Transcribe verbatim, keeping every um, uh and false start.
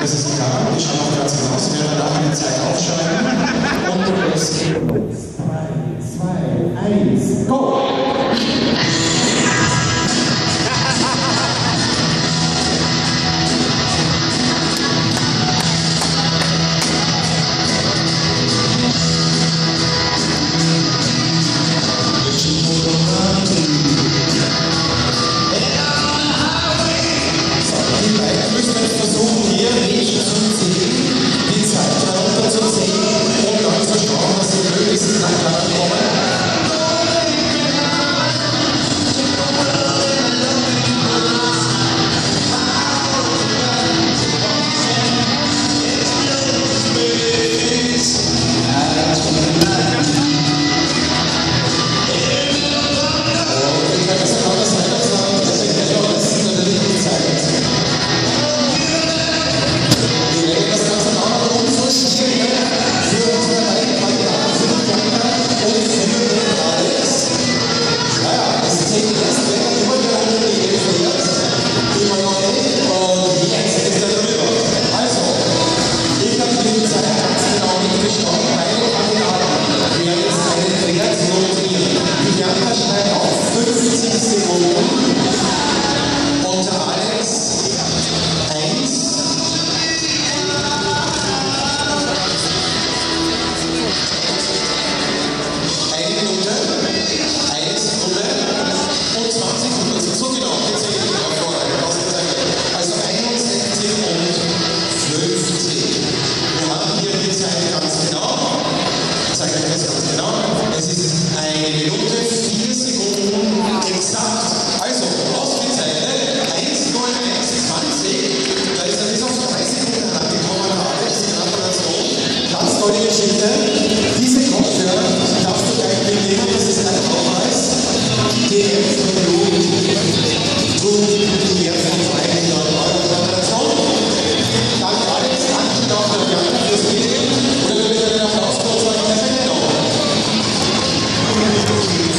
Das ist egal, wir schauen auch ganz genau, Sie werden nachher die Zeit aufschreiben. Und es geht. drei, zwei, eins, go! Geschichte. Diese Kopfhörer darfst du gleich mitnehmen, das ist ein Aufweis. Die Explosion tut die ersten zweihundert Euro Präsentation. Danke Alex, danke auch für Bianca fürs Video. Oder wir bitte den Applaus kurz an der Verkennung.